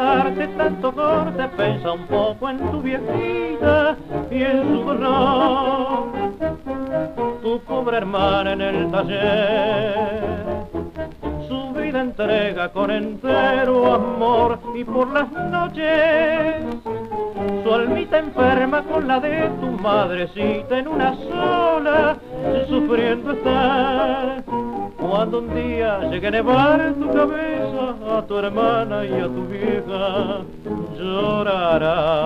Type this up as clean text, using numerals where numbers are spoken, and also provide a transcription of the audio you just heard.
darte tanto corte, pensa un poco en tu viejita y en su dolor. Tu pobre hermana en el taller su vida entrega con entero amor, y por las noches su almita enferma con la de tu madrecita en una sola, sufriendo estar. Cuando un día llegue a nevar tu cabeza, a tu hermana y a tu vieja llorará.